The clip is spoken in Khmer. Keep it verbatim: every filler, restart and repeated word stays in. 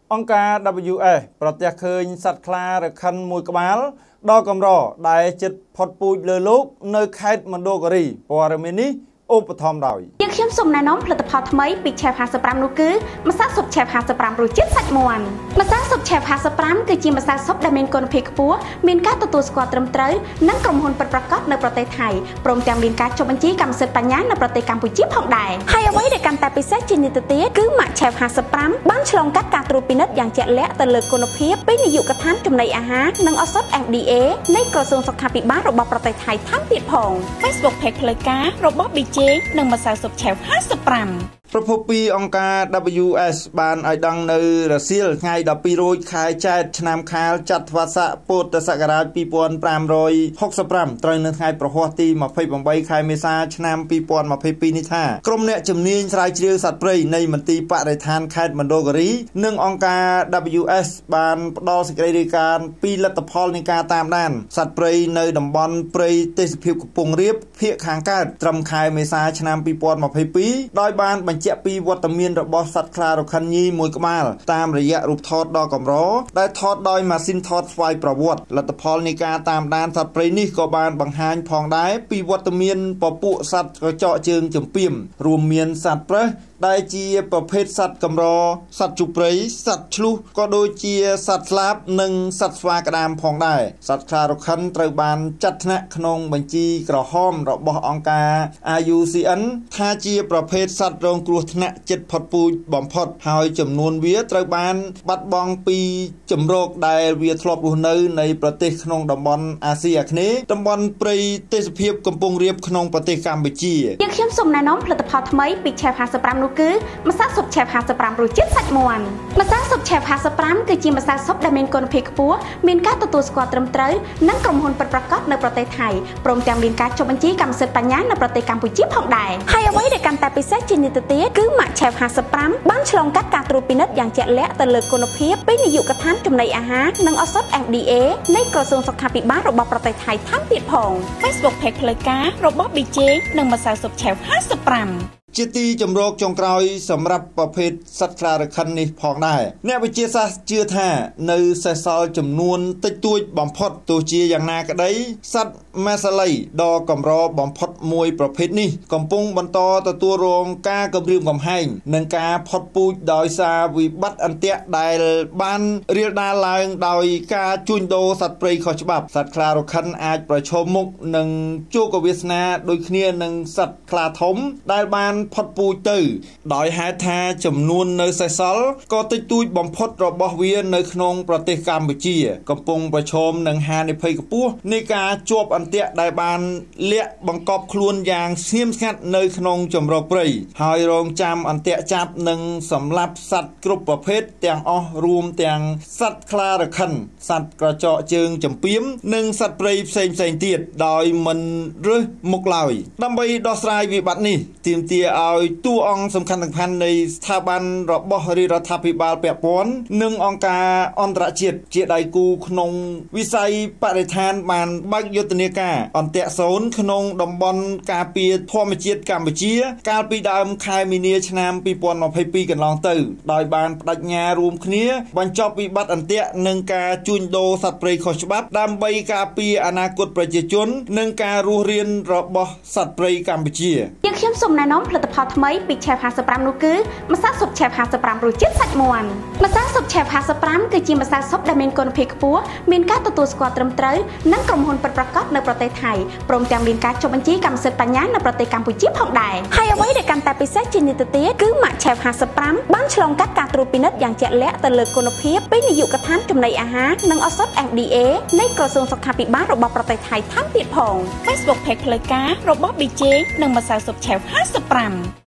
អង្គការ ดับเบิลยู เอส ប្រទះឃើញសត្វខ្លារខិនមួយក្បាលដ៏កម្រដែលចិត្តផុតពូជលើលោកនៅខេត្តមណ្ឌលគិរីព័ត៌មាននេះឧបត្ថម្ភដោយយើងខ្ញុំសូមណែនាំផលិតផលថ្មីពី Chef ห้าสิบห้าនោះគឺម្សៅស៊ុប Chef ห้าสิบห้ารសជាតិសាច់មាន់ម្សៅស៊ុប Chef ห้าสิบห้าគឺជាម្សៅស៊ុបដែលមានគុណភាពខ្ពស់មានការទទួលស្គាល់ត្រឹមត្រូវនិងក្រុមហ៊ុនពិតប្រាកដនៅប្រទេសថៃព្រមទាំងមានការចុះបញ្ជីកម្មសិទ្ធិបញ្ញានៅប្រទេសកម្ពុជាផងដែរហើយអ្វីដែលកាន់តែពិសេសជាងនេះទៅទៀតគឺម៉ាក Chef ห้าสิบห้าបានឆ្លងកាត់ការត្រួតពិនិត្យយ៉ាងជាក់លាក់ទៅលើគុណភាពពីនាយកដ្ឋានចំណីអាហារនិងឱសថ เอฟ ดี เอ នៃក្រសួងសុខាភិបាលរបស់ប្រទេសថៃថែមទៀតផង Facebook Page ផ្លូវការរបស់ ប៊ី เจ និងម្សៅស៊ុប Chef ห้าสิบห้าប្រពន្ធពីអង្គការ ดับเบิลยู เอส បានឲ្យដឹងនៅរសៀលថ្ងៃដប់ពីររោចខែចែកឆ្នាំខាលចត្វាស័កពុទ្ធសករាជពីរពាន់ប្រាំរយហកសិបប្រាំត្រូវនៅថ្ងៃប្រហ័សទីម្ភៃប្រាំបីខែមេសាឆ្នាំពីរពាន់ម្ភៃពីរនេះថាក្រុមអ្នកជំនាញស្រាវជ្រាវសត្វព្រៃនៃមន្ទីរបរិស្ថានខេត្តមណ្ឌលគិរីនិងអង្គការ ดับเบิลยู เอส បានផ្ដល់សេចក្តីរាយការណ៍ពីលទ្ធផលនៃការតាមដានសត្វព្រៃនៅតំបន់ព្រៃទេសភាពកំពង់រាបភាគខាងកើតត្រឹមខែមេសាឆ្នាំពីរពាន់ម្ភៃពីរដោយបានបញ្ជាក់ពីវត្តមានរបស់សត្វខ្លារខិនញីមួយក្បាលតាមរយៈរូបថតដ៏កម្រដែលថតដោយម៉ាស៊ីនថតស្វ័យប្រវត្តិលទ្ធផលនៃការតាមដានសត្វព្រៃនេះក៏បានបង្ហាញផងដែរពីវត្តមានពពួកសត្វកញ្ចក់ជើងចំពាមរួមមានសត្វប្រើសដែលជាប្រភេទសត្វកម្រសត្វជព្រៃសត្វឆ្លុះក៏ដូចជាសត្វស្លាបនិងសត្វស្វាក្តាមផងដែរសត្វខ្លារខិនត្រូវបានចាត់ថ្នាក់ក្នុងបញ្ជីក្រហមរបស់អង្គការ អាយ យូ ซี เอ็น ថាជាប្រភេទសត្វរងគ្រោះថ្នាក់ជិតផុតពូជបំផុតហើយចំនួនវាត្រូវបានបាត់បង់ពីជំរកដែលវាធ្លាប់រស់នៅនៃប្រទេសក្នុងតំបន់អាស៊ីអាគ្នេយ៍តំបន់ព្រៃទេសភាពកំពង់រាបក្នុងប្រទេសកម្ពុជាយើងខ្ញុំសូមណែនាំផលិតផលថ្មីពី Chef ห้าสิบห้าនោះគឺម្សៅស៊ុប Chef ห้าสิบห้ารសជាតិសាច់មាន់ម្សៅស៊ុប Chef ห้าสิบห้าគឺជាម្សៅស៊ុបដែលមានគុណភាពខ្ពស់មានការទទួលស្គាល់ត្រឹមត្រូវនិងក្រុមហ៊ុនពិតប្រាកដនៅប្រទេសថៃព្រមទាំងមានការចុះបញ្ជីកម្មសិទ្ធិបញ្ញានៅប្រទេសកម្ពុជាផងដែរហើយអ្វីដែលកាន់តែពិសេសជាងនេះទៅទៀតគឺម៉ាក Chef ห้าสิบห้าបានឆ្លងកាត់ការត្រួតពិនិត្យយ៉ាងជាក់លាក់ទៅលើគុណភាពពីនាយកដ្ឋានចំណីអាហារនិងឱសថ เอฟ ดี เอ នៃក្រសួងសុខាភិបាលរបស់ប្រទេសថៃថែមទៀតផង Facebook Page ផ្លូវការរបស់ ប៊ី เจ និងម្សៅស៊ុប Chef ห้าสิบห้าជាទីជំរកចុងក្រោយសម្រាប់ប្រភេទសត្វខ្លារខិននេះផងដែរអ្នកវិទ្យាសាស្ត្រជឿថានៅសេសសល់ចំនួនតិចតួចបំផុតទោះជាយ៉ាងណាក្តីសត្វម៉ាសាឡីដ៏កម្របំផុតមួយប្រភេទនេះកំពុងបន្តទទួលរងការគំរាមកំហែងនិងការផុតពូជដោយសារវិបត្តិអន្ទាក់ដែលបានរាលដាលឡើងដោយការជួញដូរសត្វព្រៃខុសច្បាប់សត្វខ្លារខិនអាចប្រឈមមុខនឹងជោគវាសនាដូចគ្នានឹងសត្វខ្លាធំដែលបានផុតពូជទៅដោយហេតុថាចំនួននៅសេសសល់ក៏តិចតួចបំផុតរបស់វានៅក្នុងប្រទេសកម្ពុជាកំពុងប្រឈមនឹងហានិភ័យខ្ពស់នៃការជាប់អន្ទាក់ដែលបានលាក់បង្កប់ខ្លួនយ៉ាងស្ងៀមស្ងាត់នៅក្នុងជំរកព្រៃហើយរងចាំអន្ទាក់ចាប់និងសម្លាប់សត្វគ្រប់ប្រភេទទាំងអស់រួមទាំងសត្វខ្លារខិនសត្វក្រចកជើងចំពាមនិងសត្វព្រៃផ្សេងផ្សេងទៀតដោយមិនរើសមុខឡើយដើម្បីដោះស្រាយវិបត្តិនេះទាមទារឲ្យតួអង្គសំខាន់ៗនៃស្ថាប័នរបស់រាជរដ្ឋាភិបាលពាក់ព័ន្ធនិងអង្គការអន្តរជាតិជាដៃគូក្នុងវិស័យបរិស្ថានបានបើកយុទ្ធនាការអន្ទាក់សូន្យក្នុងតំបន់ការពារធម្មជាតិកម្ពុជាកាលពីដើមខែមីនាឆ្នាំពីរពាន់ម្ភៃពីរកន្លងទៅដោយបានបដិញ្ញារួមគ្នាបញ្ចប់វិបត្តិអន្ទាក់និងការជួញដូរសត្វព្រៃខុសច្បាប់ដើម្បីការពារអនាគតប្រជាជននិងការរស់រានរបស់សត្វព្រៃកម្ពុជាយើងខ្ញុំសូមណែនាំផលិតផលថ្មីពី Chef ห้าสิบห้าនោះគឺម្សៅស៊ុប Chef ห้าสิบห้ารសជាតិសាច់មាន់ម្សៅស៊ុប Chef ห้าสิบห้าគឺជាម្សៅស៊ុបដែលមានគុណភាពខ្ពស់មានការទទួលស្គាល់ត្រឹមត្រូវនិងក្រុមហ៊ុនពិតប្រាកដនៅប្រទេសថៃព្រមទាំងមានការចុះបញ្ជីកម្មសិទ្ធិបញ្ញានៅប្រទេសកម្ពុជាផងដែរហើយអ្វីដែលកាន់តែពិសេសជាងនេះទៅទៀតគឺម៉ាក Chef ห้าสิบห้าបានឆ្លងកាត់ការត្រួតពិនិត្យយ៉ាងជាក់លាក់ទៅលើគុណភាពពីនាយកដ្ឋានចំណីអាហារនិងឱសថ เอฟ ดี เอ នៃក្រសួងសុខាភិបាលរបស់ប្រទេសថៃថែមទៀតផង Facebook Page ផ្លូវការរបស់ ប៊ី เจ និងម្សៅស៊ុប Chef ห้าสิบห้า